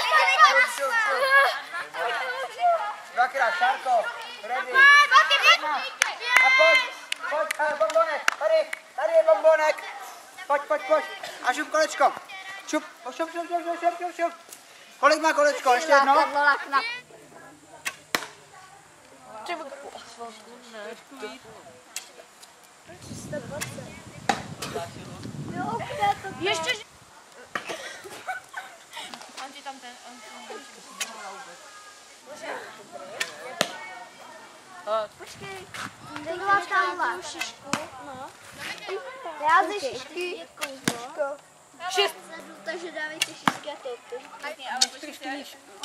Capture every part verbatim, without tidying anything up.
Dvakrát, Šárko, ready. A pojď, pojď, ale bombonek, tady, tady je bombonek. Pojď, pojď, pojď. A šup kolečko. Šup, šup, šup, šup, šup, šup, šup, šup. Kolik má kolečko, ještě jedno? Ještě... On ti tam ten... Počkej, Byla tamhle. Šišku. No. Já ze šišky. Šest. Takže dávejte šišky a to. Ale počkej,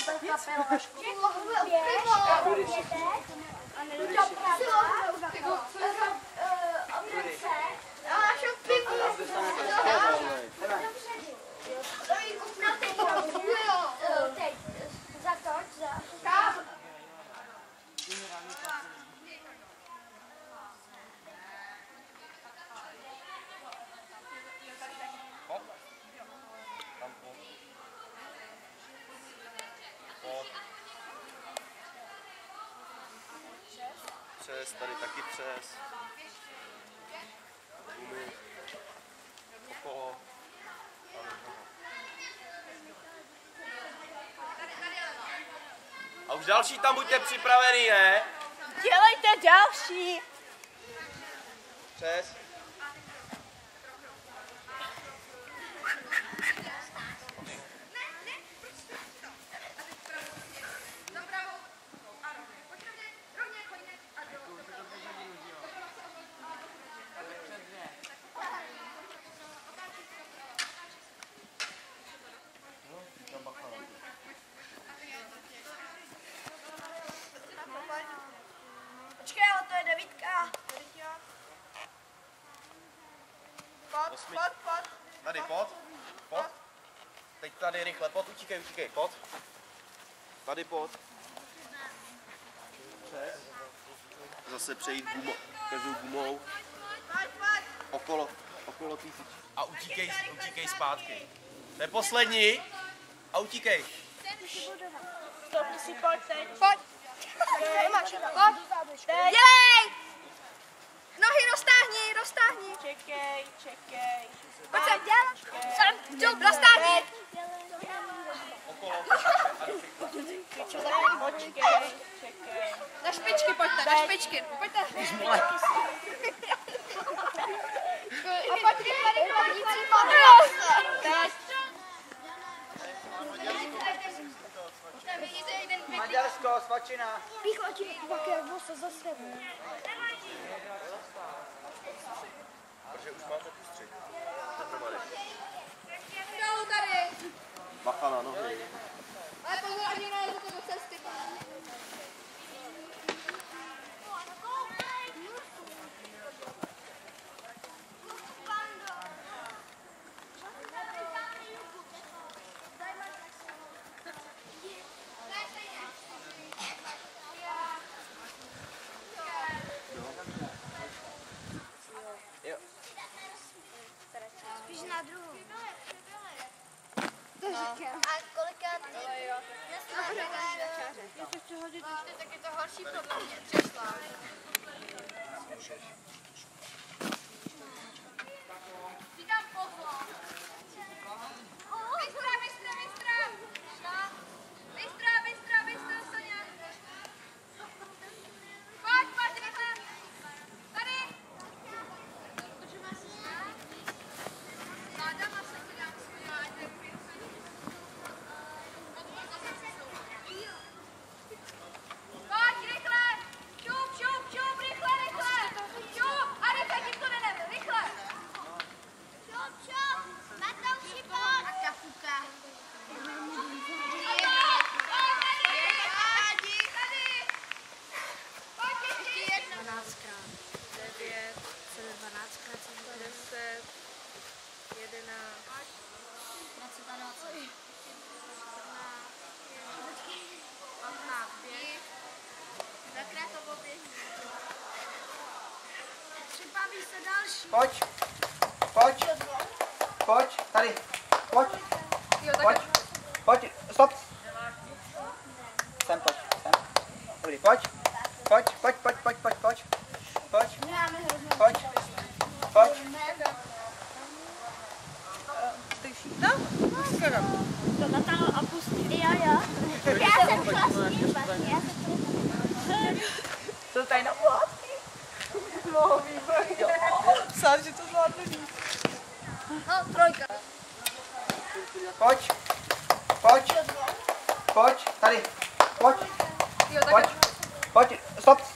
Přes, tady taky přes. Gumy. Okolo. A už další tam buďte připravený, ne? dělejte další. Přes. Počkej, ale to je devítka. Pod, Osmi. pod, pod. Tady, pod. Pod. Teď tady rychle, pod, utíkej, utíkej, pod. Tady, pod. Přes. Zase přejít gumo, každou gumou. Pojď, pojď. Okolo, okolo týsič. A utíkej, utíkej zpátky. To je poslední. A utíkej. Stopni si, pojď teď. Pojď. Pojď. Dělej. Nohy roztáhni, roztáhni. Čekej, čekej. Pojď sem, děl. Sem, jdu, roztáhni. Okolo. Počkej, čekej. Na špičky pojďte, na špičky. Pojďte. A pojď rychle, rychle, dící Teď. Maďarsko, svačina. Východí, pak je vosa za sebou. Protože už máte tu střih. Jdou tady. Bacha na nohy. Ale pozor, ani nejde to do cesty. Spíš na druhou. To říkám. A kolikrát ty? Já chci hodit. Tak je to horší podle mě. Přešla. Říkám pozor. Bystra, bystra, bystra. Bystra, bystra, bystra, Soňa. Pojď, pojď, rychle. Tady. Zádama se to dám svůj, ať nepiju. Pojď, rychle. Šup, šup, šup, rychle, rychle. Šup, a rychle, tím to nedem, rychle. Šup, šup, Matouši, pojď. A kafuka. dvanáctkrát. devět, dvanáctkrát, deset, jedenáct, dvacet a dvacet. patnáct, pět. Dvakrát to poběží. Připraví se další. Pojď. Pojď. Pojď, tady. Pojď. Pojď. Pojď. Stop. Dobrý, pojď. Pojď, pojď, pojď, pojď, pojď, pojď. Pojď. Pojď. Pojď. No? To natáhlo a pustí. Jo, jo. Já jsem chtěla zpívat. Já jsem To tady na plátky. No, výborně. Sám, že to zvládne víc. No, trojka. Pojď. Pojď. Pojď. Tady. Pojď. Jo, Pojď. Pojď. Stop.